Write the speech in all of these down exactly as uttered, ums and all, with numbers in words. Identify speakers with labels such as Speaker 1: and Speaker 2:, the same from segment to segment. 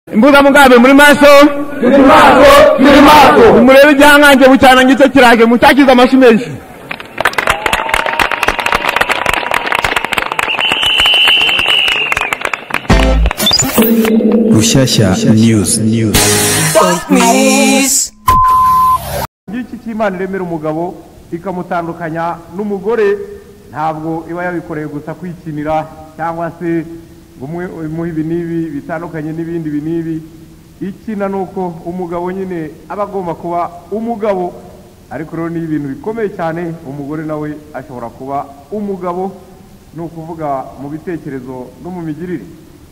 Speaker 1: Imbuga mugabe muri maso
Speaker 2: turi maso turi maso
Speaker 1: umurebe igihanganje bucyana ngicyo kirage mutakiza amashi menshi.
Speaker 3: Rushyashya news news
Speaker 1: Iki cy'Imana iremera umugabo ikamutandukanya n'umugore ntabwo iba yabikoreye gusa kwikinira cyangwa se umwe mu ibi nibi bitandukanye n'ibindi binibi. Ikina nuko umugabo nyine abagomba kuba umugabo, ariko rero ni ibintu bikomeye cyane. Umugore nawe ashobora kuba umugabo, no kuvuga mu bitekerezo no mu migirire.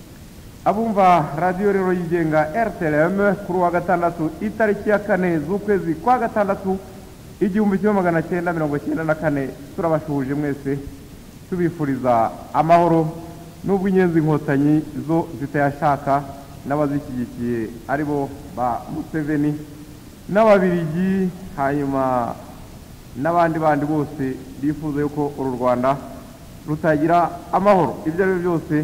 Speaker 1: Abumva radio rero yigenga R T L M kuri wa gatandatu itariki ya kane z'ukwezi kwa gatandatu igihumbi kimwe magana cyenda mirongo cyenda na kane, turabashuhuje mwese tubifuriza amahoro nubwo inyenzi inkotanyi zo zitayashaka n'abazishyigikiye aribo ba Museveni n'ababirigi, hanyuma n'abandi bandi bose bifuza yuko uru Rwanda rutagira amahoro. Ibyo ari byo byose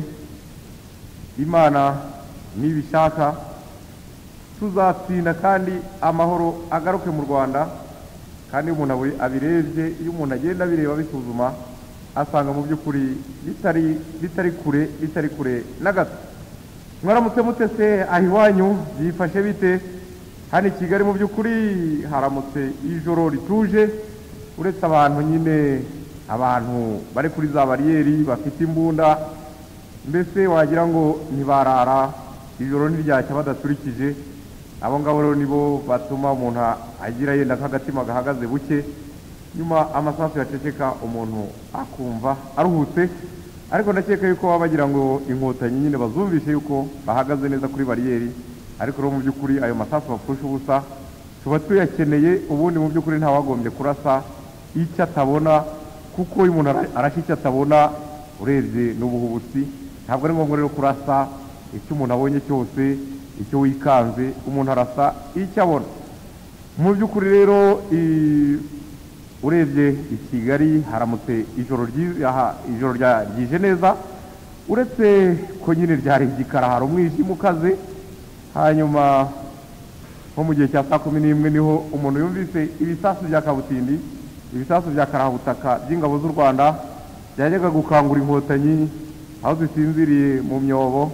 Speaker 1: Imana nibishaka tuzatsinda kandi amahoro agaruke mu Rwanda. Kandi umuntu abirebye, iyo umuntu agenda bireba bisuzuma, asanga mu by'ukuri bitari bitari kure bitari kure na gato. Mwaramutse mutese ahiwanyu byifashe bite? Hano i Kigali mu by'ukuri haramutse ijoro rituje, uretse abantu nyine abantu bari kuri za bariyeri bafite imbunda, mbese wagira ngo ntibarara ijoro ntiryacya badaturikije. Abo ngabo rero nibo batuma umuntu agira yenda nk'agatima gahagaze buke, nyuma amasasu yaceceka umuntu akumva aruhutse. Ariko ndakeka yuko baba bagira ngo inkotanyi nyine bazumvishe yuko bahagaze neza kuri bariyeri, ariko rero mu by'ukuri ayo masasu bapfusha ubusa tuba tuyakeneye. Ubundi mu by'ukuri nta wagombye kurasa icyo atabona, kuko uyu muntu arasha icyo atabona urebye n'ubuhubutsi. Ntabwo ari ngombwa rero kurasa icyo umuntu abonye cyose, icyo wikanze umuntu arasa icyo abona. Mu by'ukuri rero urebye i Kigali haramutse ijoro ijoro ryije neza, uretse ko nyine ryari igikara, hari umwijima ukaze. Hanyuma nko mu gihe cya saa kumi n'imwe niho umuntu yumvise ibisasu bya kabutindi, ibisasu bya karahabutaka by'ingabo z'u Rwanda byajyaga gukangura inkotanyi aho zisinziriye mu myobo,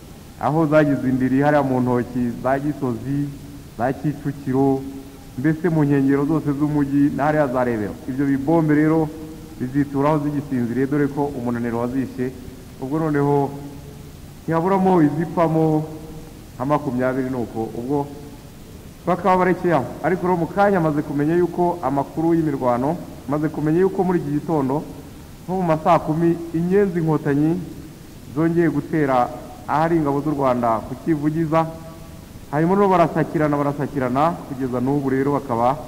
Speaker 1: aho zagize indiri hariya mu ntoki za Gisozi, za Kicukiro, mbese mu nkengero zose z'umujyi na hariya za Rebero. Ibyo bibombe rero bizituraho zigisinziriye, dore ko umunaniro wazishe. Ubwo noneho ntihaburamo izipfamo nka makumyabiri, nuko ubwo bakaba barekeye aho. Ariko rero mu kanya maze kumenya yuko amakuru y'imirwano, maze kumenya yuko muri iki gitondo nko mu masaa kumi inyenzi inkotanyi zongeye gutera ahari ingabo z'u Rwanda ku Kivugiza. Hanyuma rero barasakirana barasakirana kugeza n'ubu rero bakaba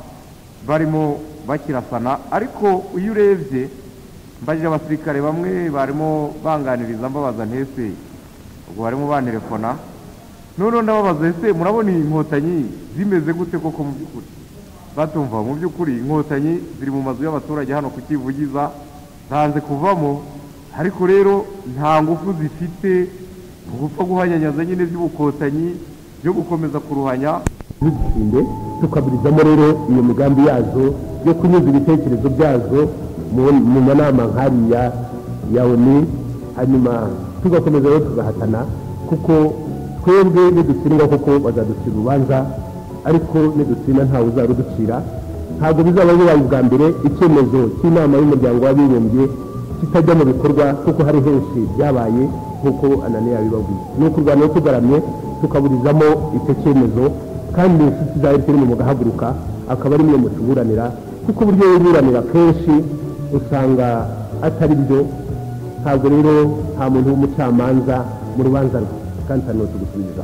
Speaker 1: barimo bakirasana. Ariko iyo urebye mbajije abasirikare bamwe barimo banganiriza mbabaza ntese ubwo barimo bantelefona, none ndababaza ese murabona inkotanyi zimeze gute koko mu by'ukuri? Batumva mu by'ukuri inkotanyi ziri mu mazu y'abaturage hano ku Kivugiza zanze kuvamo, ariko rero nta ngufu zifite gupfa guhanyanyaza nyine by'ubukotanyi byo gukomeza kuruhanya.
Speaker 2: Bitsinde tukaburizamo rero iyo migambi yazo yo kunyuza ibitekerezo byazo mu manama nkariya ya O N U, hanyuma tugakomeza rero tugahatana, kuko twebwe nidutsindwa kuko bazaducira urubanza, ariko nidutsinda ntawe uzaruducira. Ntabwo bizaba bibaye ubwa mbere icyemezo cy'inama y'umuryango w'abibumbye kitajya mu bikorwa, kuko hari henshi byabaye nk'uko Ananiya yabibabwiye. Ni ukurwana no tugaramye tukaburizamo icyo cyemezo, kandi inshuti za Efuperi mugahaguruka akaba ari mwe mutuburanira, kuko uburyo wiburanira kenshi usanga atari byo. Ntabwo rero nta muntu w'umucamanza mu rubanza rwe, kandi hano tugusubiza.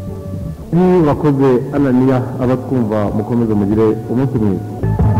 Speaker 2: Bakoze Ananiya, abatwumva mukomeze mugire umunsi mwiza.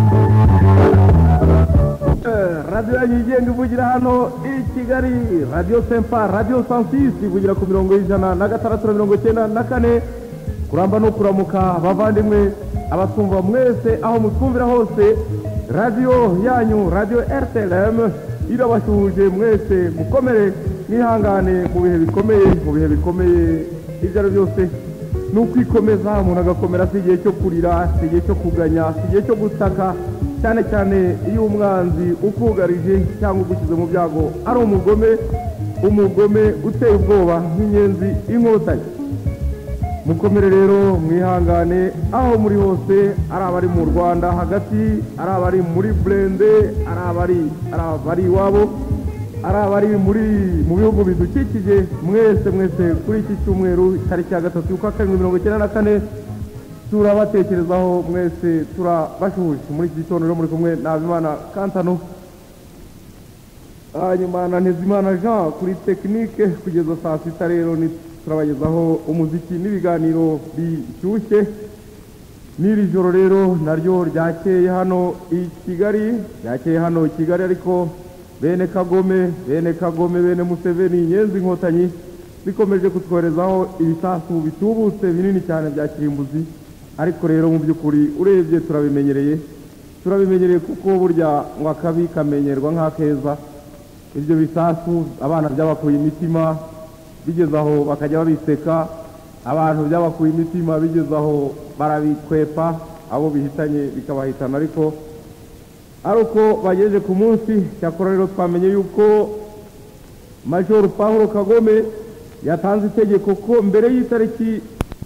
Speaker 1: Radio yigenga ivugira hano i Kigali, Radio Sempa, Radio Sansis ivugira ku mirongo y'ijana na gatandatu na mirongo icyenda na kane. Kuramba no kuramuka bavandimwe abatumva mwese aho mutwumvira hose. Radio yanyu Radio R T L M irabashuhuje mwese, mukomere nihangane mu bihe bikomeye mu bihe bikomeye ibyo ari byose ni ukwikomeza umuntu agakomera, si igihe cyo kurira, si igihe cyo kuganya, si igihe cyo gutaka, cyane cyane iyo umwanzi ukugarije cyangwa ugushyize mu byago ari umugome, umugome uteye ubwoba nk'inyenzi inkotanyi. Mukomere rero, mwihangane aho muri hose, ari abari mu Rwanda hagati, ari abari muri Burende, ari abari ari abari iwabo, ari abari muri mu bihugu bidukikije, mwese mwese kuri iki cyumweru tariki ya gatatu y'ukwa karindwi mirongo icyenda na kane turabatekerezaho mwese, turabashuhuje muri iki gitondo muri kumwe na Habimana Kantano, hanyuma na Ntezimana Jean kuri tekinike kugeza saa sita. Rero ni turabagezaho umuziki n'ibiganiro bishyushye. N'iri joro rero naryo ryakeye hano i Kigali, ryakeye hano i Kigali, ariko bene Kagome bene Kagome bene Museveni, inyenzi inkotanyi bikomeje kutwoherezaho ibisasu bitubutse binini cyane bya kirimbuzi. Ariko rero mu by'ukuri urebye turabimenyereye turabimenyereye kuko burya ngo akabi kamenyerwa nk'akeza. Ibyo bisasu abana byabakuye imitima, bigeze aho bakajya babiseka, abantu byabakuye imitima bigeze aho barabikwepa, abo bihitanye bikabahitana. Ariko ari uko bagejeje ku munsi. Cyakora rero twamenye yuko Major Paul Kagame yatanze itegeko ko mbere y'itariki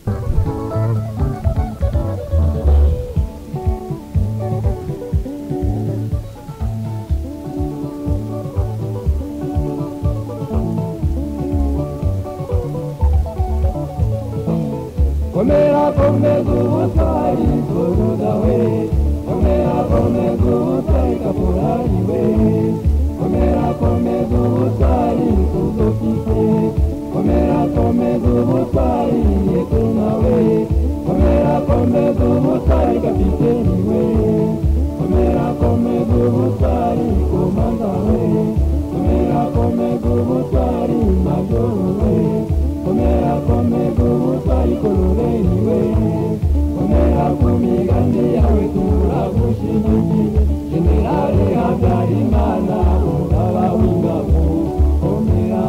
Speaker 4: Komera komeza ubutwari Buruda we, komera komeza ubutwari Kaporari we, komera komeza ubutwari Kudofite, komera komeza ubutwari Yetuna we, komera komeza ubutwari Kapiteni we, komera komeza ubutwari Komanda we, komera komeza ubutwari Major we, komera komeza ubutwari Koloneli we, komera kumigande yawe turagushyigikiye. Generale Habyarimana umugaba w'ingabo, komera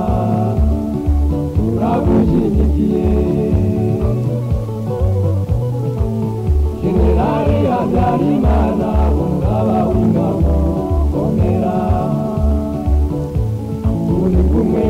Speaker 4: turagushyigikiye. Generale Habyarimana umugaba w'ingabo, komera turi kumwe.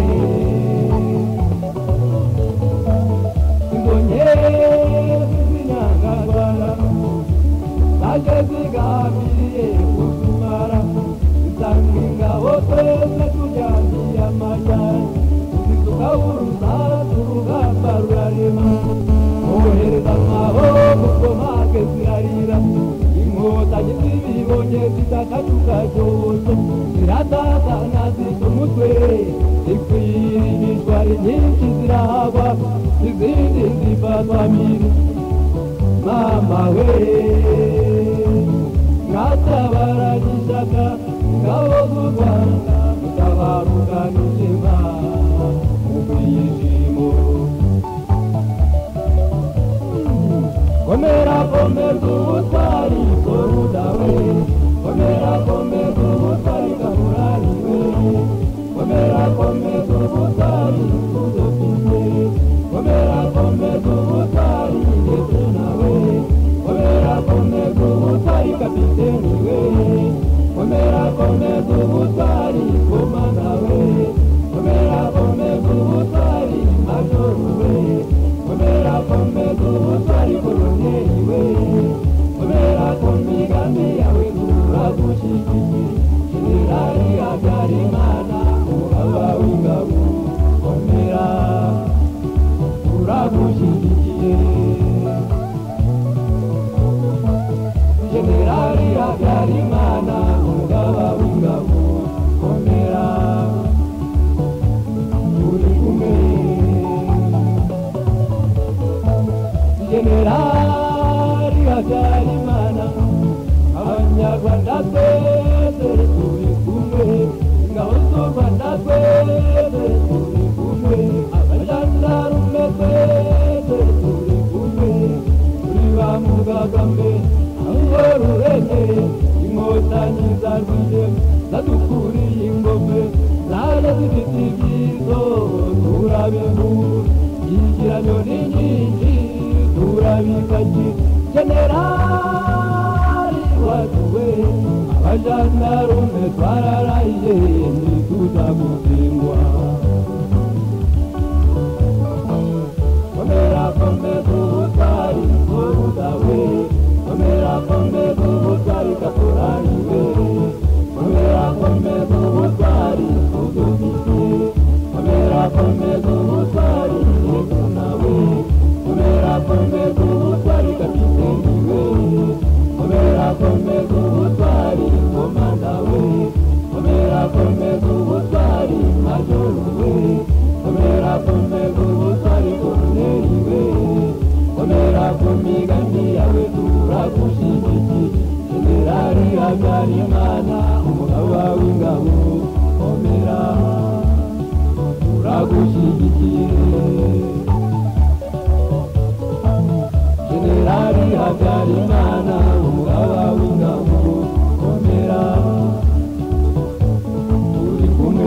Speaker 4: Zigambiriye kutumara izangingabo twese tujyaniye amajyane, tuzitukaburuza turugamba rurarema, kohereza amaboko komake zirarira, inkotanyi zibibonye zitakajuka cyose, ziratatana zita umutwe, zikwira imishwari nyinshi zirahagwa, izindi zifatwa mpiri. Mama we mwatabaranyishaga ngabo z'u Rwanda, mutabaruganijema mu bwishimo. Komera komeza ubutwari Buruda we, komera komeza ubutwari Kaporari we, komera komeza ubutwari Kudofite, komera komeza ubutwari Yetuna we, komera komeza ubutwari Kapiteni we, komera komeza ubutwari Komanda we, komera komeza ubutwari Major we, komera komeza ubutwari Koloneli we, komera kumigande yawe turagushyigikiye. Generale Habyarimana umugaba w'ingabo, komera turagushyigikiye. Generale Habyarimana umugaba w'ingabo, komera turi kumwe. Generale Habyarimana abanyarwanda twese turi kumwe, ingabo z'u Rwanda twese turi kumwe, abajandarume twese turi kumwe, turi ba Mugagambe aho rurengeye, inkotanyi zarwije zadukuriye ingome, zaje zifite ibyizo turabe nkuru, ikiranyo bikaki generali waduwe abajandarume twararaye ntituzagutsindwa komera komeza ubutwari budawe komera komeza ubutwari katurariwe komera komeza ubutwari udufite komera komeza ubutwari yesu nawe komera komeza ubutwari kapiteniwe komera komeza ubutwari komanda we komera komeza ubutwari majoro we komera komeza ubutwari koroneli we komera kumigani yawe turagushyigikiye generali Habyarimana umugabo wawe ingabo komera turagushyigikiye generali Habyarimana umugabo wawe ingabo komera turi kumwe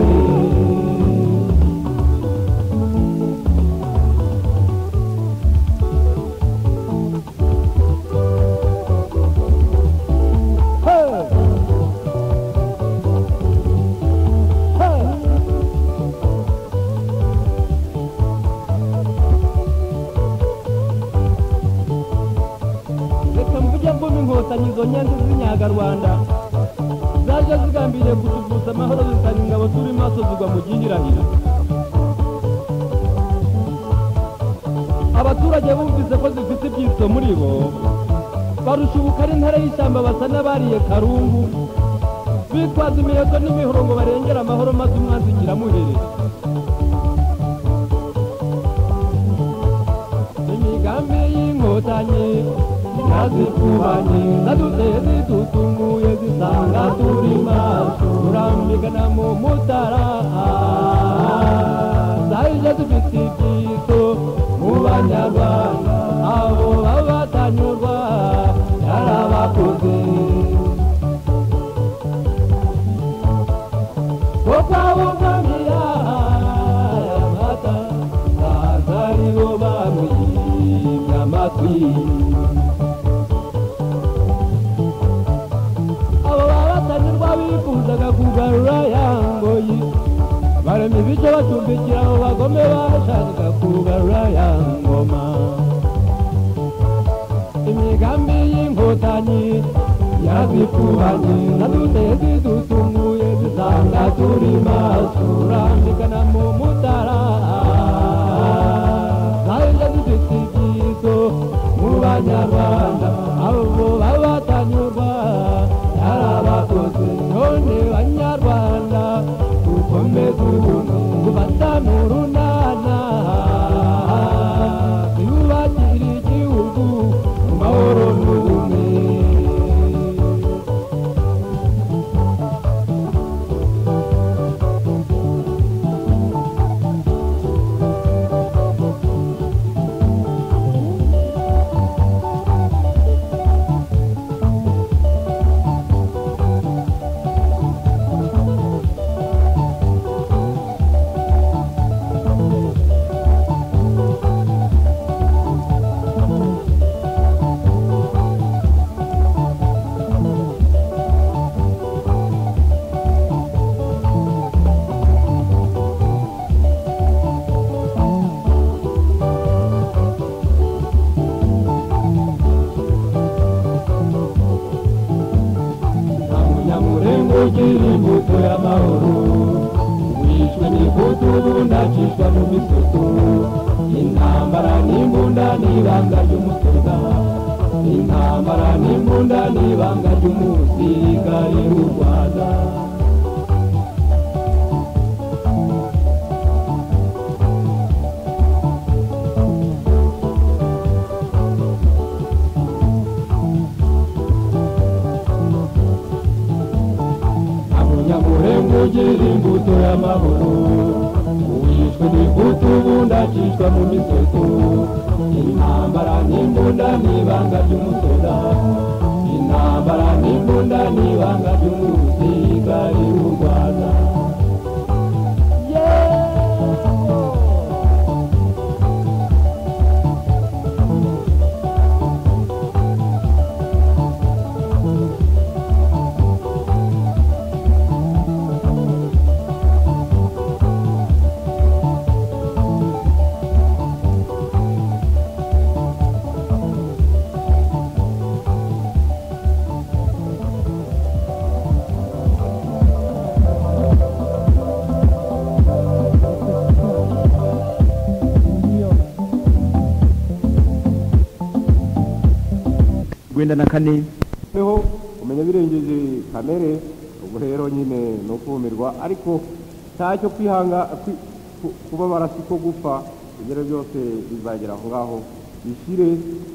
Speaker 4: inkotanyi izo nyenzi z'inyagarwanda zaje zigambiriye kutuvutsa amahoro zisanga ingabo turi maso zigwa mu gihirahiro abaturage bumvise ko zifite ibyitso muri bo barusha ubukari intare y'ishyamba basa n'abariye karungu bitwaza imiheto n'imihoro ngo barengere amahoro maze umwanzi kiramuhereza imigambi y'inkotanyi nazipfubanye zaduteye zidutunguye zisanga turi maso turambikana mu mutara zahije zifite ibyitso mu banyarwanda abo babatanyurwa yarabakoze kokawugamiya amata azaribo bamwimye amatwi bifuzaga kugarura yangoyi barema ibice bacumbikira abo bagome bashakaga kugarura yangoma imigambi y'inkotanyi yazipfubanye zaduteye zidutunguye zisanga turi maso turambikana mu mutara zahije zifite ibyitso mu banyarwanda abo babatanyurwa yarabakoze none banyarwanda dukomeze ubumwe tubatane urunana twiyubakire igihugu mu mahoro n'ubumwe ugira imbuto y'amahoro wishwe n'ikutu ndacishwa mu misutu intambara n'imbunda n'ibanga ry'umusoda intambara n'imbunda n'ibanga ry'umusirikare w'u Rwanda ugira imbuto y'amahoro wishwe n'ikutu ndacishwa mu misoto intambara n'imbunda n'ibanga ry'umusoda intambara n'imbunda n'ibanga ry'umusirikare w'u Rwanda
Speaker 3: rwenda na kane
Speaker 1: niho umenya birengeje kamere ubwo rero nyine no kumirwa ariko ntacyo kwihanga kuba barasi ko gupfa ibyo byose bizagera aho ngaho bishire.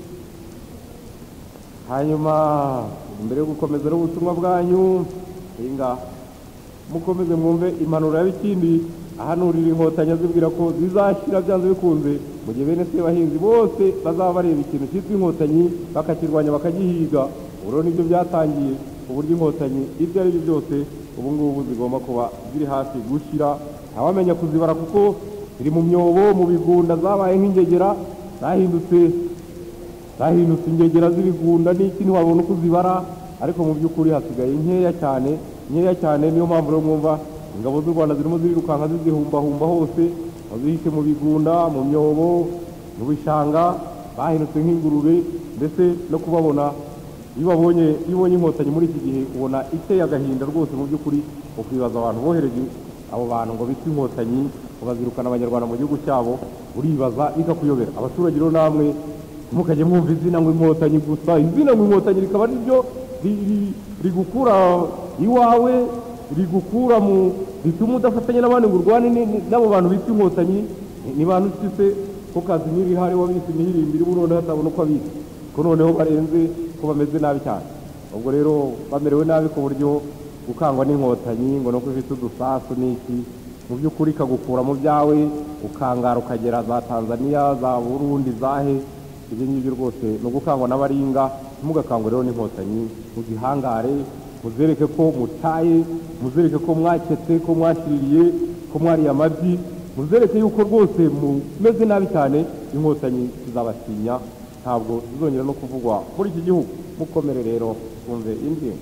Speaker 1: Hanyuma mbere yo gukomeza n'ubutumwa bwanyu inga mukomeze mwumve impanuro ya Bikindi ahanurira inkotanyi zibwira ko zizashira byanze bikunze mu gihe bene se bahinzi bose bazaba bareba ikintu cyitwa inkotanyi bakakirwanya bakagihiga. Uro nibyo byatangiye uburyo inkotanyi ibyo ari byo byose ubu ngubu zigomba kuba ziri hafi gushira ntawamenya kuzibara kuko ziri mu myobo mu bigunda zabaye nk'ingegera zahindutse zahindutse ingegera z'ibigunda n'iki ntiwabona uko zibara ariko mu by'ukuri hasigaye nkeya cyane nkeya cyane. Niyo mpamvu rero mwumva ingabo z'u Rwanda zirimo zirirukanka zizihumbahumba hose bazihishe mu bigunda mu myobo mu bishanga bahindutse nk'ingurube ndetse no kubabona iyo babonye iyo ubonye inkotanyi muri iki gihe ubona iteye agahinda rwose. Mu by'ukuri ukwibaza abantu bohereje abo bantu ngo bitwa inkotanyi ngo bazirukana abanyarwanda mu gihugu cyabo uribaza bikakuyobera. Abaturage rero namwe mukajye mwumva izina ngo inkotanyi gusa izina ngo inkotanyi rikaba ari ryo rigukura iwawe rigukura mu bituma udafatanya n'abandi ngo urwane n'abo bantu bitwa inkotanyi ni bantu ufite ko Kazimiri hari wabise imihirimbiri burundu hatabona uko abise ko noneho barenze ko bameze nabi cyane. Ubwo rero bamerewe nabi ku buryo gukangwa n'inkotanyi ngo no kwifite udusasu n'iki mu by'ukuri kagukura mu byawe ukangara ukagera za Tanzania za Burundi zahe ibyo ngibyo rwose no gukangwa n'abaringa mugakangwa rero n'inkotanyi mu gihangare muzereke ko mutaye muzereke ko mwaketse ko mwashiririye ko mwari amabyi muzereke yuko rwose mumeze nabi cyane inkotanyi zizabasinya ntabwo zizongera no kuvugwa muri iki gihugu. Mukomere rero kumve ingingo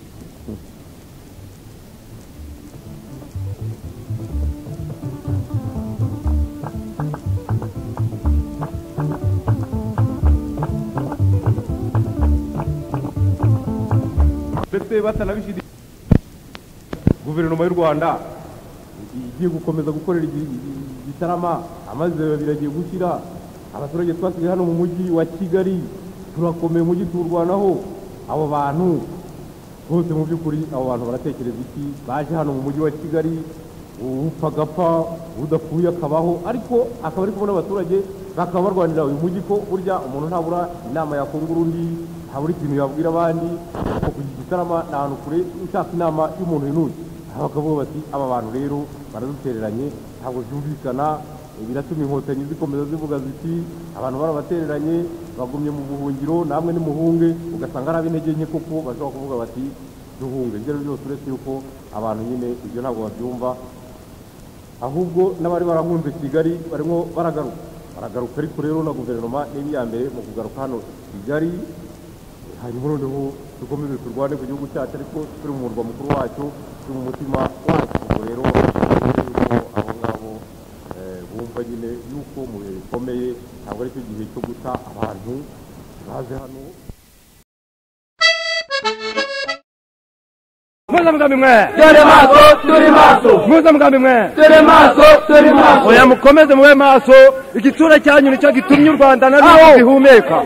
Speaker 1: ndetse batanabishidi guverinoma y'u Rwanda igiye gukomeza gukorera igitarama amazi biragiye gushyira abaturage twasigaye hano mu mujyi wa Kigali turakomeye umujyi turwanaho. Abo bantu bose mu by'ukuri abo bantu baratekereza iki baje hano mu mujyi wa Kigali upfa agapfa udapfuye akabaho ariko akaba ari kubona abaturage bakaba barwanira uyu mujyi ko burya umuntu ntabura inama yakungura undi ntabura ikintu yabwira abandi ko ku gitarama ni ahantu kure ushaka inama y'umuntu yinuye bakavuga bati aba bantu rero baradutereranye ntabwo byumvikana biratuma inkotanyi zikomeza zivuga ziti abantu barabatereranye bagumye mu buhungiro namwe nimuhunge ugasanga ari ab'intege nke koko bashobora kuvuga bati duhunge. Ibyo byose uretse yuko abantu nyine ibyo ntabwo babyumva ahubwo n'abari barahunze Kigali barimo baragaruka baragaruka ariko rero na guverinoma niba iya mbere mu kugaruka hano Kigali hanyuma noneho dukomeze turwane ku gihugu cyacu ariko turi mu murwa mukuru wacyo turi mu mutima wacu. Ubwo rero abo ngabo bumva nyine yuko mu bihe bikomeye ntabwo ari cyo gihe cyo guta abantu baje hano. Muza mugambi mwe turi maso turi maso muza mugambi mwe turi maso turi maso oya mukomeze mube maso igitsura cyanyu nicyo gitumye u Rwanda na rwo zihumeka.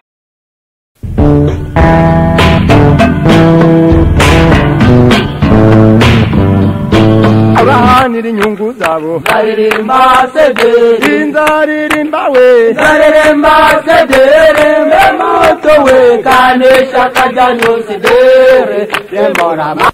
Speaker 1: Abahanira inyungu zabo zaririmba sederi inzaririmba we zaririmba sederi memoto we kanesha kajanyo sederi remorama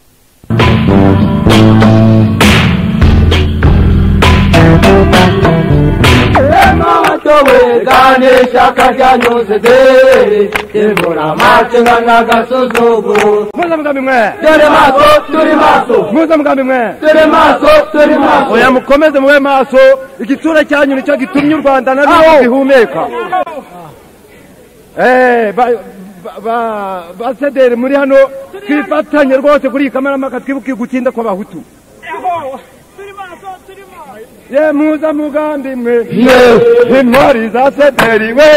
Speaker 1: we kanesha kajanyo sederi remorama chengana gasuzugu. Muza mugambi mwe turi maso turi maso muza mugambi mwe turi maso turi maso oya mukomeze mube maso igitsura cyanyu nicyo gitumye u Rwanda na rwo zihumeka. Eh ba ba sederi muri hano twifatanye rwose kuri kamera twibuke gutinda kw'abahutu. Ye muza mugambi mwe intwari za sederi we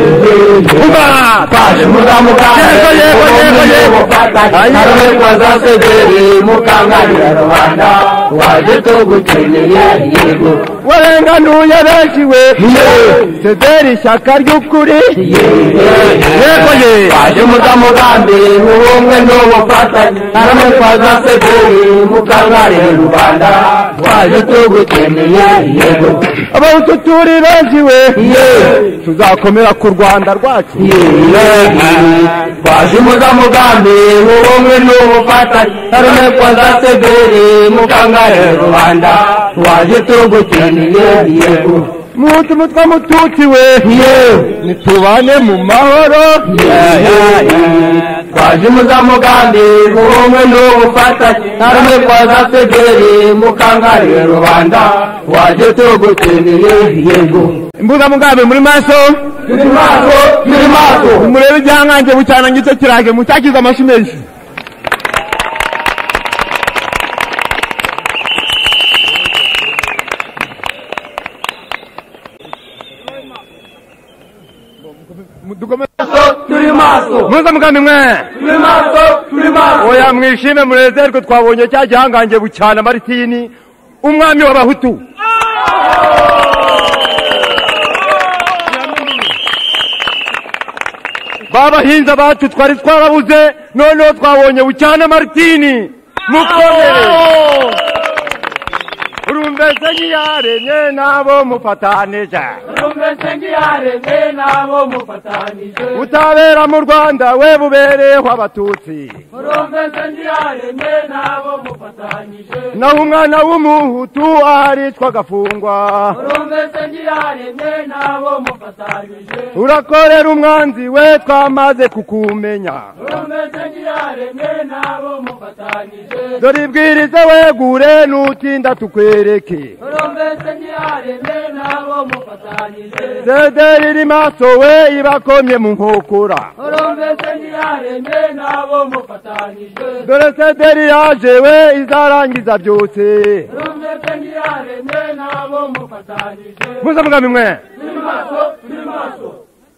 Speaker 1: baje muza mugambi yego yego yego intwari za sederi mukanganira rubanda waje tugukeneye yego
Speaker 5: warenganuye benshi we sederi ishyaka ry'ukuri yego ye
Speaker 6: waje muzamugambi ubumwe n'ubufatanye namwe twaza sederi mukangarire rubanda waje tugukeneye yego
Speaker 5: abahutu turi benshi we tuzakomera ku Rwanda rwacu
Speaker 6: waje muzamugambi ubumwe n'ubufatanye namwe twaza sederi mukangarire rubanda waje tugukeneye yego
Speaker 5: mutu mutwa mututsi we nitubane mu mahoro
Speaker 6: twaje muzamugambi ubumwe n'ubufatanye namwe twaza sederi mukangarire rubanda waje tugukeneye yego
Speaker 5: imbuga mugambi muri maso
Speaker 6: turi maso turi maso
Speaker 5: murebe igihangange bucyana ngicyo kirage mutakiza amashi menshi
Speaker 6: turi maso
Speaker 5: muza mugambi mwe
Speaker 6: turi maso turi maso
Speaker 5: oya mwishime murezerwe twabonye cya gihangange bucyana Maritini umwami w'abahutu babahinza bacu twari twarabuze noneho twabonye bucyana Maritini mukomere urumvese nk'iyaremye nabo mufatanije
Speaker 6: urumvese nk'iyaremye nabo mufatanije
Speaker 5: utabera mu Rwanda we bubereho abatutsi
Speaker 6: urumvese nk'iyaremye nabo mufatanije
Speaker 5: naho umwana w'umuhutu aricwa agafungwa
Speaker 6: urumvese nk'iyaremye nabo mufatanije
Speaker 5: urakorera umwanzi we twamaze kukumenya
Speaker 6: urumvese nk'iyaremye nabo mufatanije
Speaker 5: dore ibwirize wegure nutinda tukwereke
Speaker 6: urumvese nk'iyaremye nabo mufatanije
Speaker 5: sederi iri maso we ibakomye mu nkokora
Speaker 6: urumvese nk'iyaremye nabo mufatanije
Speaker 5: dore sederi yaje we izarangiza byose
Speaker 6: urumvese nk'iyaremye nabo mufatanije
Speaker 5: muza mugambi mwe
Speaker 6: turi maso turi maso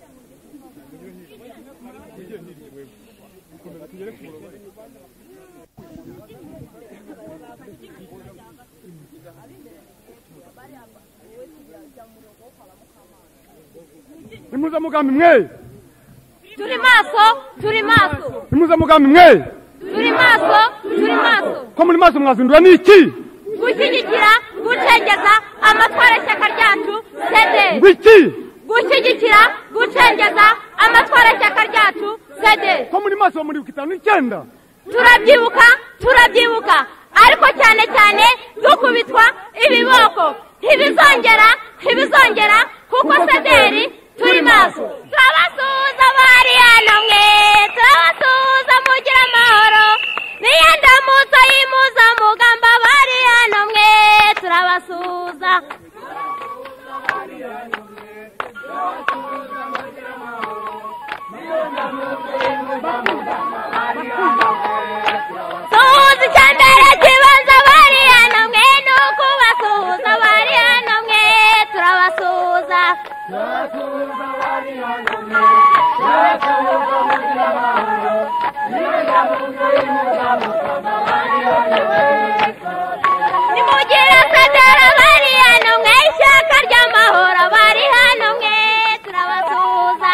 Speaker 5: nimuza mugambi mwe
Speaker 7: turi maso turi maso
Speaker 5: nimuza mugambi mwe
Speaker 7: turi maso turi maso
Speaker 5: ko muri maso mwazindura n'iki
Speaker 7: gushyigikira gucengeza amatwara y'ishyaka ryacu sederi
Speaker 5: ngwiki
Speaker 7: gushyigikira gucengeza amatwara y'ishyaka ryacu sederi
Speaker 5: ko muri maso muri itanu n'icyenda
Speaker 7: turabyibuka turabyibuka ariko cyane cyane dukubitwa ibiboko ntibizongera ntibizongera kuko sederi turi maso turabasuhuza bari hano mwe turabasuhuza mugira amahoro niyo ndamutso yimuza mugamba bari hano mwe turabasuhuza suhuza icyambere kibanza bari hano mwe ni ukubasuhuza bari hano mwe turabasuhuza nimugire sedera bari hano mwe ishyaka ry'amahoro bari hano mwe turabasuhuza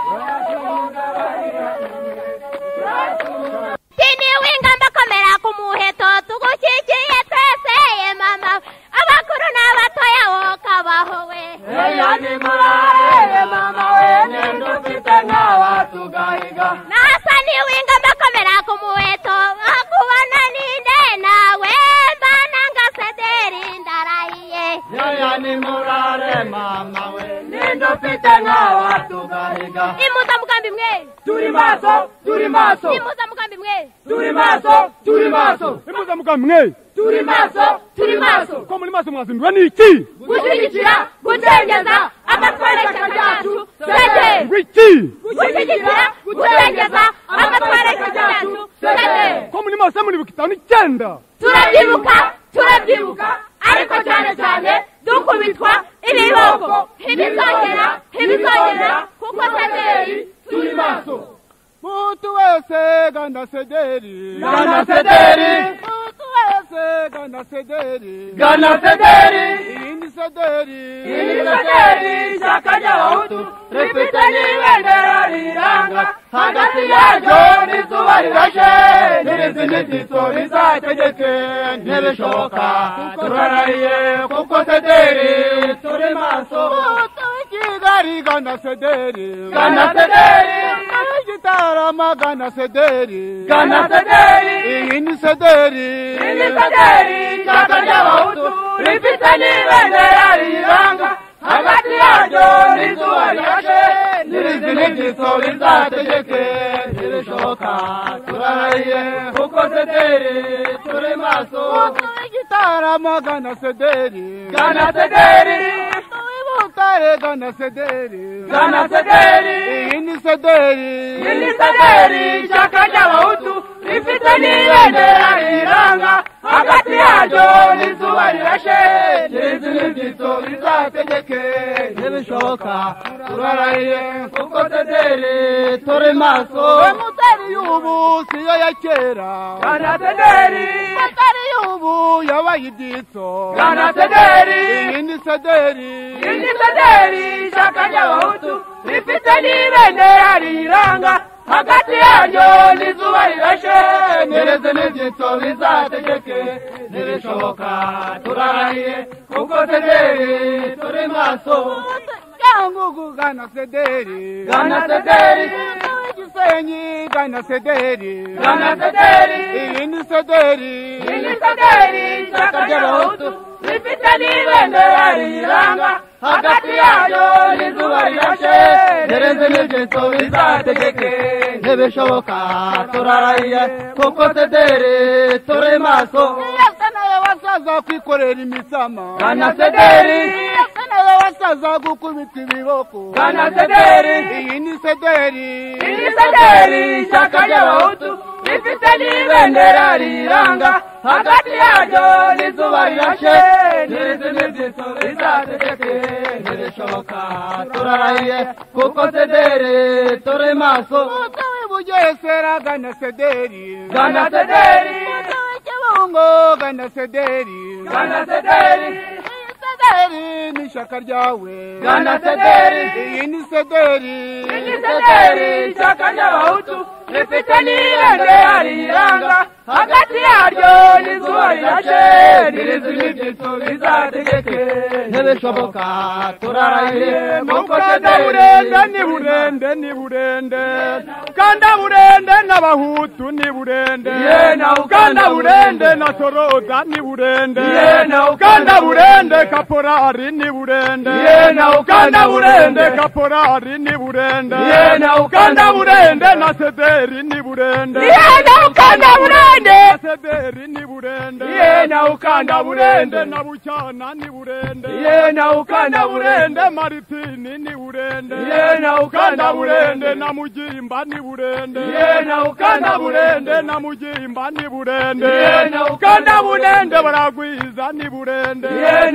Speaker 7: tini w'ingamba komera ku muheto tugushyigikiye twese ye mama abakuru n'abatoya wowe kabaho we
Speaker 6: ni murare mama we nendo ufite nk'abatugahiga
Speaker 7: nasa ni w'ingamba komera ku muheto bakubona ninde nawe mbananga sederi ndarahiye
Speaker 6: yaya ni murare mama we nendo ufite nk'abatugahiga
Speaker 7: imuza mugambi mwe
Speaker 6: turi maso turi maso
Speaker 7: imuza mugambi mwe
Speaker 6: turi maso turi maso
Speaker 5: nimuza mugambi mwe
Speaker 6: turi maso turi maso
Speaker 5: ko muri maso mwazindura n'iki
Speaker 7: gushyigikira gucengeza amatwara y'ishyaka ryacu sederi
Speaker 5: ngwiki
Speaker 7: gushyigikira gucengeza amatwara y'ishyaka ryacu sederi
Speaker 5: ko muri maso muri itanu n'icyenda
Speaker 7: turabyibuka turabyibuka ariko cyane cyane dukubitwa ibiboko ntibizongera ntibizongera kuko sederi
Speaker 6: turi maso
Speaker 5: mutu wese gana sederi
Speaker 6: gana sederi
Speaker 5: mutu wese gana sederi
Speaker 6: gana sederi
Speaker 5: irindi
Speaker 6: sederi ini sederi ishyaka ry'abahutu rifite n'ibendera riranga hagati yaryo n'izuba rirashe n'irizi n'izitso rizategeke ntibishoboka turarahiye kuko sederi turi maso Kigali gana sederi gana sederi Gitarama gana sederi gana sederi ini sederi ini sederi ishyaka ry'abahutu rifite n'ibendera riranga hagati yaryo n'izuba rirashe n'irizi n'izitso rizategeke ntibishoboka turarahiye kuko sederi turi maso Gitarama gana sederi gana sederi Butare gana sederi gana sederi ini sederi ini sederi ishyaka ry'abahutu rifite n'ibendera riranga hagati yaryo n'izuba rirashe n'irizi n'izitso rizategeke ntibishoboka turarahiye kuko sederi turi maso mutari y'ubu siyo ya kera gana sederi mutari y'ubu yabaye ibyitso gana sederi ini sederi ini sederi ishyaka ry'abahutu rifite n'ibendera riranga hagati yaryo n'izuba rirashe n'irizi n'izitso rizategeke ntibishoboka turarahiye kuko sederi turi maso Kangugu gana sederi gana sederi Gisenyi gana sederi gana sederi ini sederi ini sederi ishyaka ry'abahutu rifite n'ibendera riranga hagati yaryo n'izuba rirashe n'irizi n'izitso rizategeke ntibishoboka turarahiye kuko sederi turi maso Yasa nawe wasaza kwikorera imitsama gana sederi Yasa nawe wasaza gukubita ibiboko gana sederi iyi ni sederi iyi sederi ishyaka ry'abahutu rifite n'ibendera riranga hagati yaryo n'izuba rirashe n'irizi n'izitso rizategeke ntibishoboka turarahiye kuko sederi turi maso Mutawe Bugesera gana sederi gana sederi Mutawe Kibungo gana sederi gana sederi Sederi ni ishyaka ryawe gana sederi iyi ni sederi iyi sederi ishyaka ry'abahutu rifite n'ibendera riranga hagati yaryo n'izuba rirashe n'irizi n'izitso rizategeke ntibishoboka turarahiye kuko
Speaker 5: burende ni burende ni burende kanda burende n'abahutu ni burende kanda burende na Soroza ni burende kanda burende kaporari ni burende kanda burende kaporari ni burende kanda burende na sederi ni burende kanda burende sederi ni burende kanda burende na bucyana ni burende kanda burende maritini ni burende kanda burende na mugimba ni burende kanda burende na mugimba ni burende kanda burende baragwiza ni burende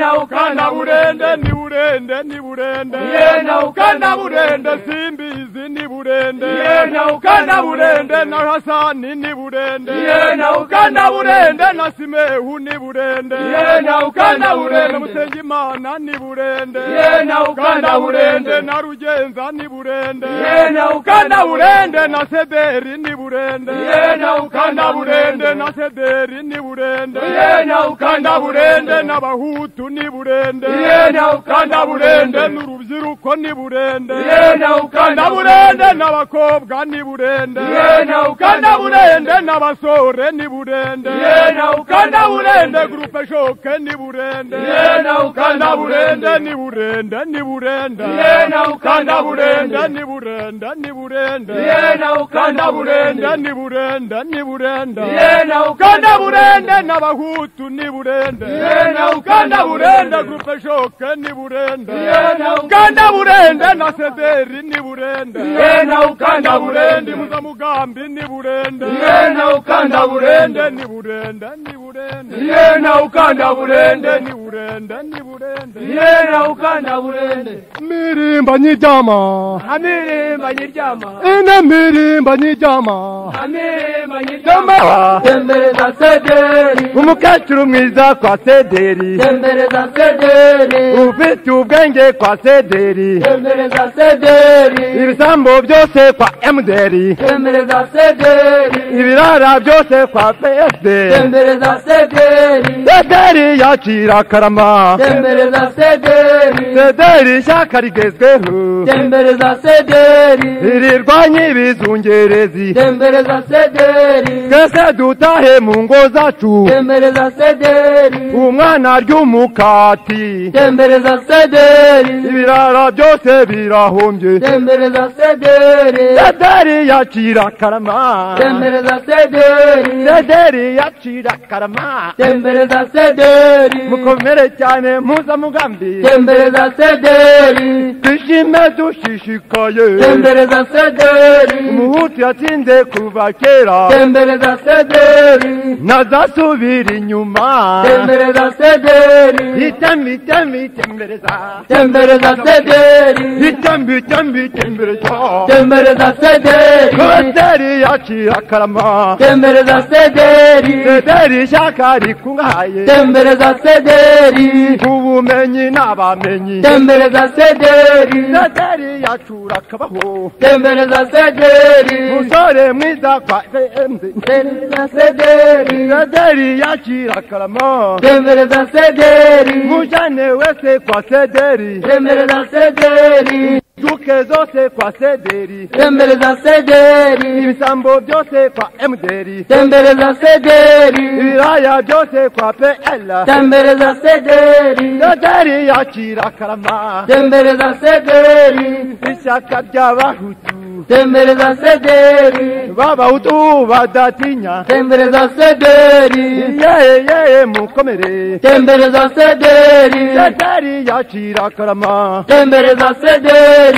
Speaker 5: kanda burende ni burende ni burende kanda burende simbizi ni burende kanda burende na Hasani ni burende kanda burende na Simehu ni burende kanda burende Musengimana ni burende kanda burende na Rugenza ni burende kanda burende na Sederi ni burende kanda burende na Sederi ni burende kanda burende na Bahutu ni burende kanda burende n'urubyiruko ni burende kanda burende n'abakobwa ni burende kanda burende n'abasore ni burende kanda burende groupe shoke ni burende kanda burende ni burende ni burende kanda burende ni burende ni burende kanda burende ni burende ni burende kanda burende n'abahutu ni burende kanda burende groupe shoke ni burende kanda burende na Sederi ni burende yena ukanda burende muza mugambi ni burende yena ukanda burende ni burende ni burende yena ukanda burende ni burende ni burende yena ukanda burende mirimba nyijama amirimba nyijama ina mirimba nyijama amirimba nyijama tembereza sederi umukecuru mwiza kwa sederi tembereza sederi ufite ubwenge kwa sederi tembereza sederi ibisambo byose kwa emuderi tembereza sederi ibirara byose kwa P S D tembereza sederi sederi yakira karama tembereza sederi sederi shaka rigezweho tembereza sederi irirwanye ibizungerezi tembereza sederi twese dutahe mu ngo zacu tembereza sederi umwana ry'umukati tembereza sederi ibirara byose birahombye tembereza sederi sederi yakira karama tembereza sederi sederi yakira karama tembereza sederi mukomere cyane muza mugambi tembereza sederi twishime dushishikaye tembereza sederi umuhutu yatsinze kuva kera tembereza sederi nazasubira inyuma tembereza sederi itambi itambi tembereza tembereza sederi itambi itambi tembereza tembereza sederi sederi yakira karama tembereza sederi sederi shaka rikungahaye tembereza sederi ubumenyi n'abamenyi tembereza sederi sederi yacura kabaho tembereza sederi musore mwiza kwa tembereza sederi sederi yakira karama tembereza sederi mujane wese kwa sederi tembereza sederi duke zose kwa sederi tembereza sederi ibisambo byose kwa emuderi tembereza sederi ibiraya byose kwa P L tembereza sederi sederi yakira karama tembereza sederi ishyaka ry'abahutu tembereza sederi b'abahutu badatinya tembereza sederi yeye yeye mukomere tembereza sederi sederi yakira karama tembereza sederi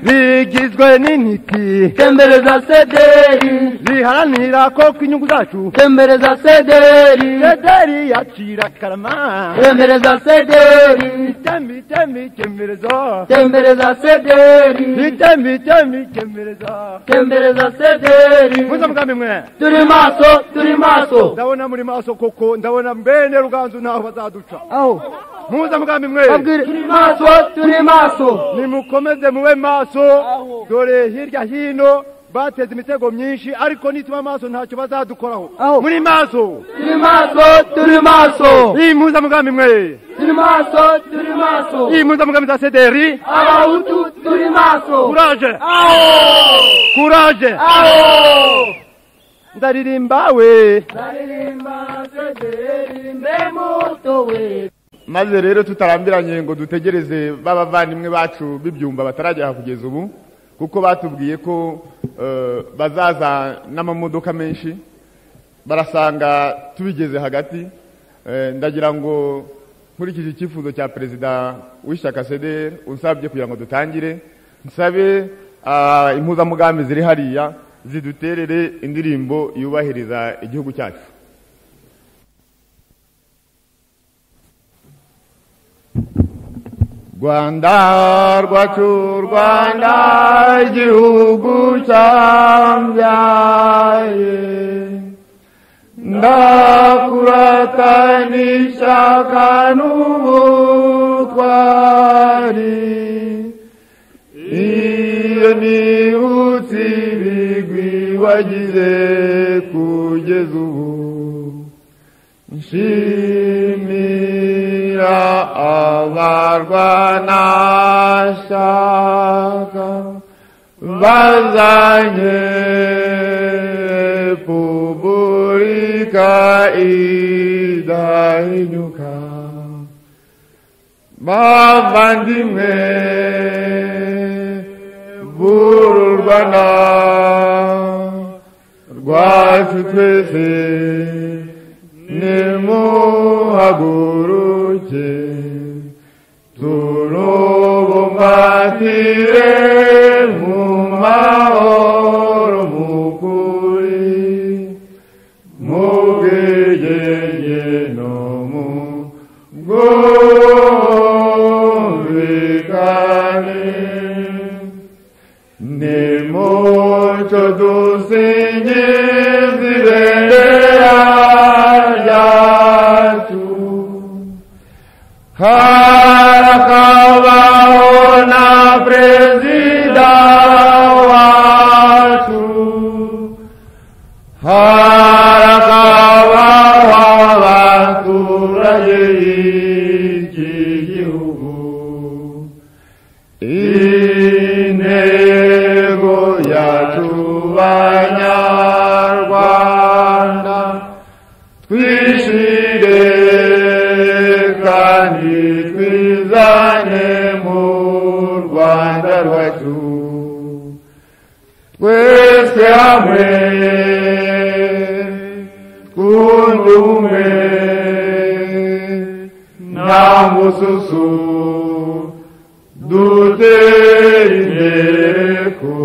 Speaker 5: rigizwe n'intiti tembereza sederi riharanira ko kwinyungu zacu tembereza sederi sederi yakira karama tembereza sederi tembi tembi tembereza tembereza sederi tembi tembi tembereza tembereza sederi muza mugambi mwe turi maso turi maso ndabona muri maso koko ndabona mbene ruganzu naho bazaduca aho muza mugambi mwe turi maso turi maso nimukomeze muwe maso dore hirya hino bateze imitego myinshi ariko nituma maso ntacyo bazadukoraho muri maso turi maso turi maso iyi muza mugambi mwe turi maso turi maso iyi muza mugambi za sederi abahutu turi maso courage courage ndaririmba we ndaririmba sederi mbemuto we maze rero tutarambiranye ngo dutegereze babavandimwe bacu bibyumba bataragera kugeza ubu kuko batubwiye ko bazaza n'amamodoka menshi barasanga tubigeze hagati ndagira ngo nkurikije icyifuzo cya perezida w'ishyaka C D R unsabye kugira ngo dutangire nsabe impuzamugambi ziri hariya ziduterere indirimbo yubahiriza igihugu cyacu. Rwanda rwacu Rwanda igihugu cyambyaye ndakuratanisha kanubutwari iyo nibutse ibigwi wagize kugeza ubu nshimira abarwanashyaka bazanye repubulika idahinyuka bavandimwe b'uru Rwanda rwacu twese nimuhaguruke turubumbatire mu mahoro
Speaker 8: mucho dusingizirea yacu harakabaho na perezida wacu harakabaho abaturage b'iki gihugu intego yacu banyarwanda twishire kandi twizane mu Rwanda rwacu twese hamwe twunge ubumwe nta mususu dutere imbere ko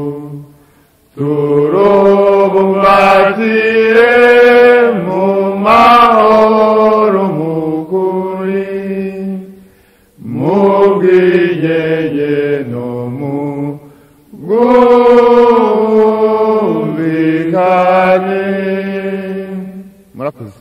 Speaker 8: turobumbatire mu mahoro mu kuri mu bwigenge no mu bwumvikane. Murakoze.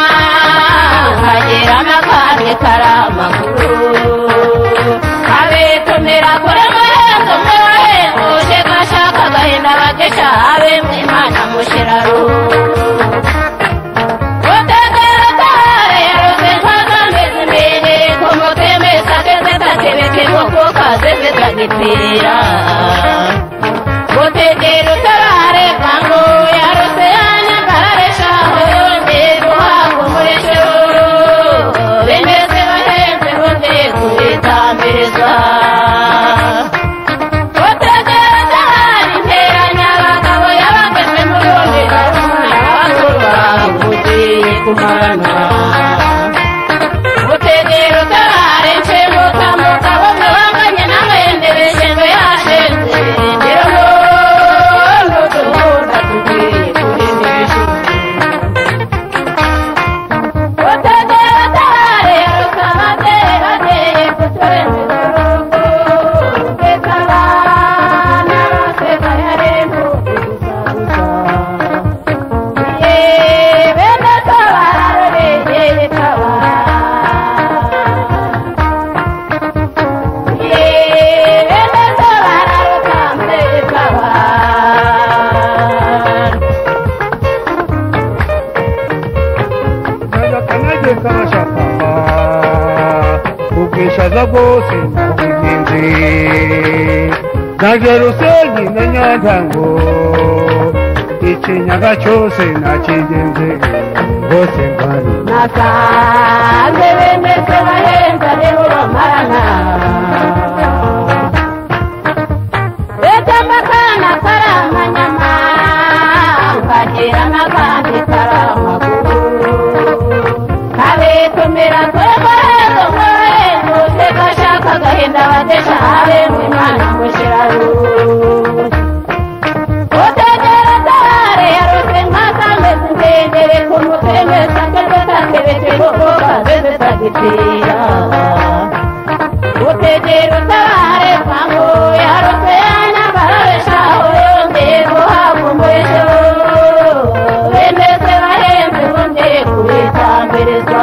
Speaker 7: Karama, Abe badesha abe mwimana mushiraru Otegera tare yarose kwagameze mbere komoteme sakeze takebeke moko kazeze tagitira Otegera tare kango yarose anya bararesha honde ruhango muresho Bemeze baheze honde kuritambiriza Kumana Utegero tarare nchemo tamuka Wame wanganye na mwende Veshengo ya shenze Ndiro no Noto honda tuki Kulimishu Utegero tarare Yaruka hate hate Kutore mizoroko Bekala Naraseka yaremo Kusarusa Ye Benda
Speaker 8: Ukishaza bose nabigenze Naje Rusenyi na Nyantango Ikinyaga cyose nakigenze Bose mbari
Speaker 7: Nasanze bemeze bahenza Nehuro marana Bete mbakana karamanyama Ukagira n'akandi karamaguru Kabetumira twebahezo mwezo Tekashaka gahinda badesha habe mwimana mushiraru Otegera tare yarose nkakameze ndendere Kumuteme sakeze takebeke Boboka zeze tagitira Otegera tare kango yarose anya bararesha Oyonde ruhago muresho Bemeze bahembe honde kuritambiriza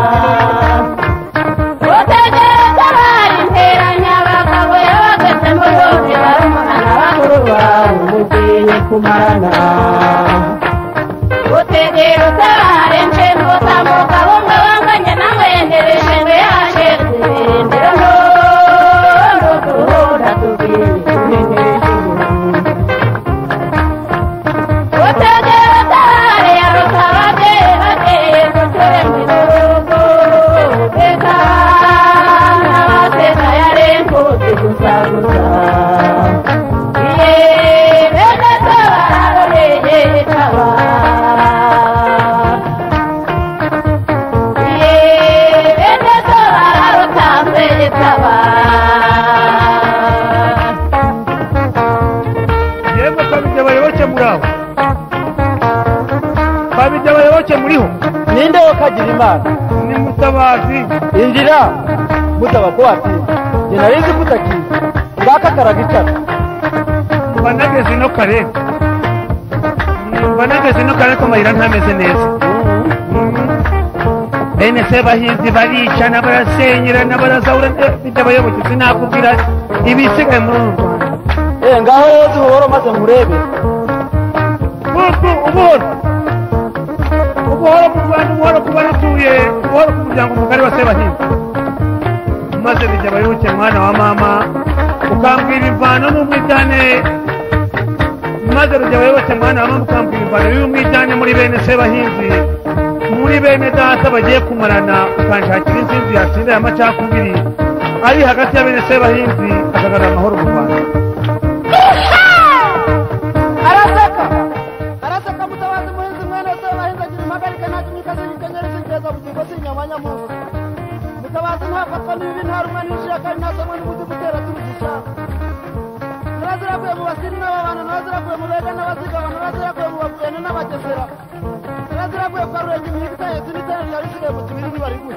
Speaker 7: Otegera tare interanya Bakabo yabageze muyonde Barumuna n'abakuru bawe Mugiye kumarana Utegero tarare nchemo tamuka Wunga wanganye na mwende Veshengo ya shenze Ndiro no Noto honda tuki Kulimishu Utegero tarare Yaruka hate hate Kutore mizoroko Beka Naraseka yaremo Kusarusa Ye Benda tarare Ye tawa Ye Benda tarare Tambe tawa
Speaker 8: Yemwe kabijya bayoboke muraho Kabijya bayoboke muriho
Speaker 4: Ninde wakagira imana
Speaker 8: Ni Mutabazi
Speaker 4: Injira Mutaba kwati Ninarizi kutakiza Ngaka karagicara
Speaker 8: Banageze no kare Banageze no kare ko mayira ntameze neza Bene se bahinzi baricana barasenyera barazaura bijya bayoboke sinakubwira ibisigaye muri uru Rwanda
Speaker 4: Eh ngaho yezu horo maze murebe
Speaker 8: Ubu ubuhoro Ubuhoro mu Rwanda ubuhoro kuba natuye Ubuhoro ku muryango mugari wa se bahinzi Maze bijya bayoboke mwana wa mama Ukambwira imvano n'umwijyane Maze bijya bayoboke mwana wa mama Ukambwira imvano y'umwijyane muri bene se bahinzi Muri bene data bagiye kumarana Ukanshakira insinzi yatsinda y'amacakubiri Ari hagati ya bene se bahinzi Akagarura amahoro mu Rwanda
Speaker 5: Arasaka Arasaka Mutabazi muhinzi mwene se bahinzi agira impagarika nta kimikazi y'ikenyeri zigeza bugingo z'inyamanya munsi Mutabazi ntafatwa n'ibi nta rumwe n'inshira kandi ntasomwe n'ubuzi gutera turugisha Naraziraguye mu basiri n'ababana Naraziraguye mu bega n'abazigaba Naraziraguye mu babwene n'abagesera Naraziraguye kwa rurenga imihigo itaye Sinitene ryari risigaye mu kibiri ntibariguye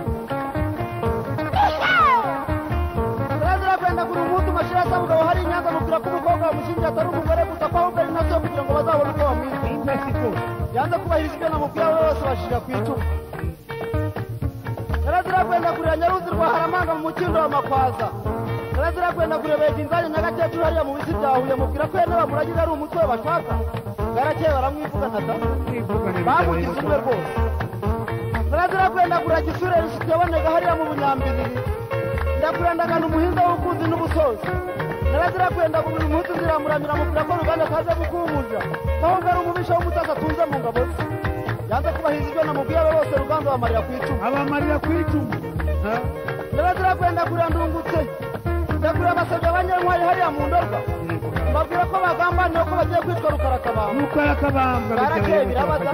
Speaker 5: Naraziraguye ndagura umuntu mashira asa mugabo hari inyanza mubwira ko umukobwa wamushingiye atari umugore gusa ko ahubwo ari na so kugira ngo bazabone uko bamwita yanze kubahiriza ibyo namubwira bose bashira ku icumu Naraziraguye ndagurira Nyaruzi rwa Haramanga mu mukindo wa Makwaza
Speaker 9: narazira kwenda kurebera inzanya nyagakecuru hariya mu bisi bya Huye mubwira ko yene bamuragize ari umutwe bashaka garakeye baramwivuga ntata bamugize umwe rwose narazira kwenda kuraga isura rifite yaboneka hariya mu bunyambiriri ndakurandagana umuhinza w'ubukunzi n'ubusozi narazira kwenda buri munsi nziramuramira mubwira ko ruganda kaze gukumuja aho ngari umubisha w'umutaka atunze mu ngabo ze yanze kubahiza ibyo namubwiye abo bose ruganda bamarira ku icumu
Speaker 8: abamarira ku icumu
Speaker 9: narazira kwenda kurandungutse ndakura abasabye abanyantwari hariya mu ndorwa mbabwira ko bagambaniye ko bagiye kwitwa rukarakabamba
Speaker 8: rukarakabamba
Speaker 9: barakeye birabaza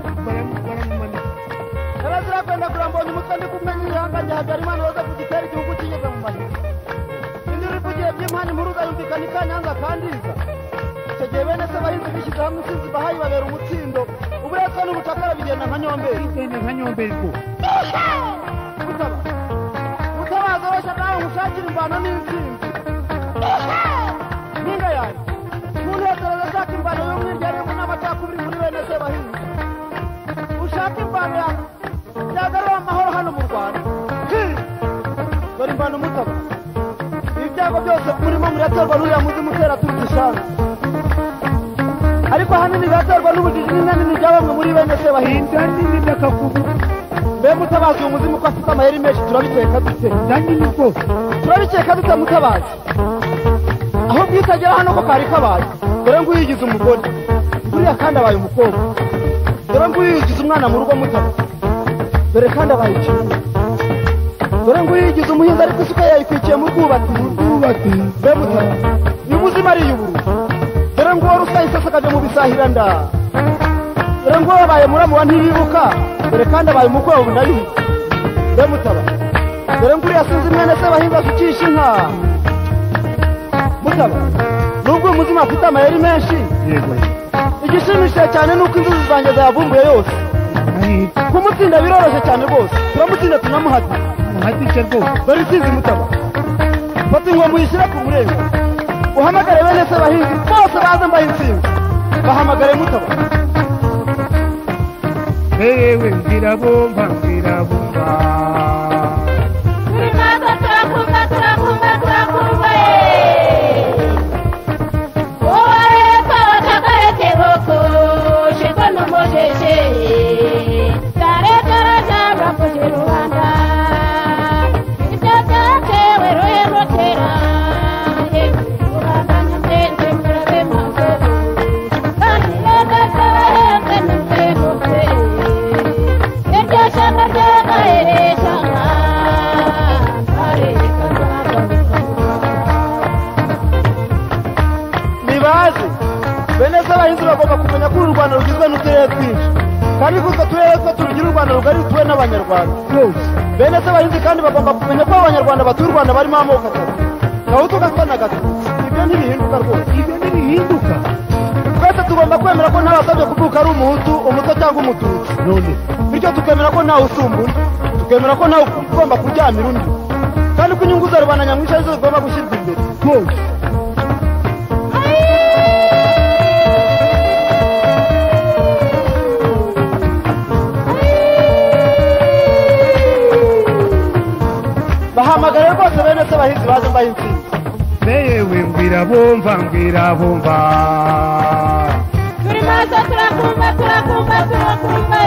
Speaker 9: narazira kwenda kurambonye umutwe ndi kumenya ihanganye Habyarimana waza kugitera igihugu kigeze mu mahina induru ivugiye by'impani impuruza yumvikana ikanyanza kandiza icyo gihe bene se abahinzi bishyize hamwe usinzi bahayi babera umutsindo uburetwa n'ubucakara bigenda nka nyomberi
Speaker 8: bigenda nka nyomberi ko
Speaker 9: mutaba mutabaza wese nawe nkushakira imvano n'intsinzi ninga yanjye munezereza ashaka imvano y'umwiryarimo n'amacakubiri muri bene se abahinzi ushaka imvano yawe byagarura amahoro hano mu Rwanda dore imvano mutaba ibyago byose murimo muraterwa n'uriya muzi mutera turutse ishanu ariko ahanini biraterwa n'ubujiji n'inanini bya bamwe muri bene se bahinda nini ndakakubu mbe mutabazi uyu muzimu ko afite amayeri menshi turabikeka dute ndanini ko turabikeka dute mutabazi aho bwitagera hano ko kari kabaye dore ngo uyigize umugore buriya kandi abaye umukobwa dore ngo uyigize umwana mu rugo mutaba dore kandi abaye ikintu dore ngo uyigize umuhinzi ariko isuka yayikwikiye mu rwubati mu rwubati mbe mutaba uyu muzima ari iy'uburu dore ngo wari usahise akajya mu bisahira nda dore ngo wabaye muramu wa ntibibuka dore kandi abaye umukwe wawe ndayuha mbe mutaba dore ngo uriya sinzi mwene se bahinzi asukisha inka mutaba nubwo uyu muzima afite amayeri menshi igishimishije cyane nuko inzuzi zanjye zayavumbuye yose kumutsinda biroroshye cyane rwose turamutsinda tunamuhate
Speaker 8: muhatishe rwose
Speaker 9: dore isinzi mutaba fata ingoma uyishyire ku murembo uhamagare bene se abahinzi bose baze mbahe intsinzi bahamagare mutaba
Speaker 8: yewe mbwira bumva mbwira bumva
Speaker 7: turi maso turakumva turakumva turakumva wowe leta watakarete boko shiko n'umujije zarekaraja bakoze rubanda ibyo byatewe roye rotera
Speaker 9: abahinzi bagomba kumenya ko uru Rwanda rugizwe n'uturere twinshi kandi gusa turere two turugira u Rwanda rugari rutuwe n'abanyarwanda bene se abahinzi kandi bagomba kumenya ko abanyarwanda batuye u Rwanda barimo amoko atatu gahutu gatwa na gato ibyo ntibihinduka rwose
Speaker 8: ibyo ntibihinduka
Speaker 9: twese tugomba kwemera ko ntabasabye kuvuka ari umuhutu umuto cyangwa umututsi
Speaker 8: none
Speaker 9: bityo tukemera ko ntawe usumba undi tukemera ko ntawe ugomba kuryamira undi kandi ko inyungu za rubanda nyamwinshi arizo zigomba gushyirwa imbere
Speaker 8: rwose
Speaker 9: bahamagare rwose bene se abahinzi baze mbahe intsinzi
Speaker 8: yewe mbwira bumva mbwira bumva
Speaker 7: turi maso turakumva turakumva turakumva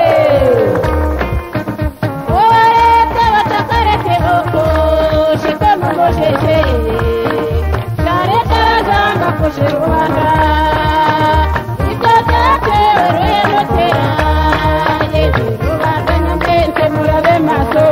Speaker 7: wowe leta watakarete boko shiko n'umujije zarekaraja bakoze rubanda ibyo byatewe roye rotera yewe rubanda nyamwese murabe maso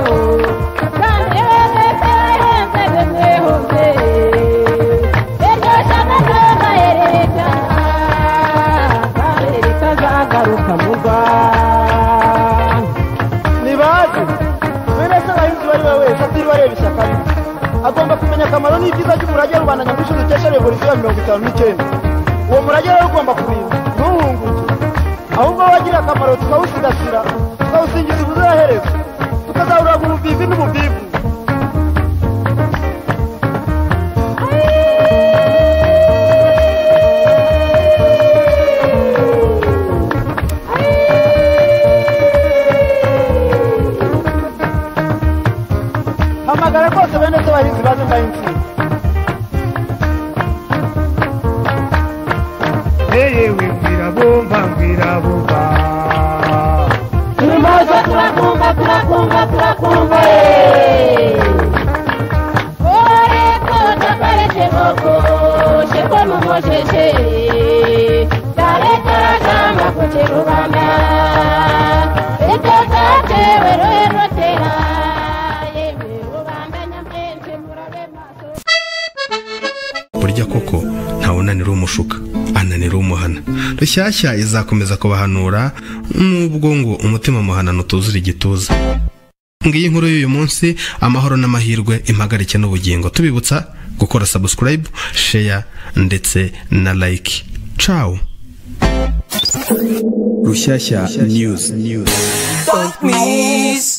Speaker 9: nibaze bene se abahinzi bari we wese atiri bareba ishyaka rye agomba kumenya akamaro n'ibyiza by'umurage rubanda nyamwinshi dukesha revolisiyo ya mirongo itanu n'icyenda uwo murage rero ugomba kurinda ntuhunguke ahubwo wagira akamaro tukawusigasira tukawusingiza ubuziraherezo tukazahurira mu buvivi n'ubuvivu hamagara rwose bene se abahinzi baze mbahe intsinzi
Speaker 7: Turakumva turakumbuye Ore kota parete moko Sheko mumosheche Dare taragama kuche rubanda Eko tate wero ero teha Yewe rubanda nyambense murabe maso
Speaker 3: burya koko ntawunanira umushuka ananira umuhana. Rushyashya izakomeza kubahanura nubwo ngo umutima muhana nutuzura igituza. Ngiyi inkuru y'uyu munsi, amahoro n'amahirwe, impagarike n'ubugingo. Tubibutsa gukora subscribe, share ndetse na like. Ciao. Rushyashya News.
Speaker 10: Don't miss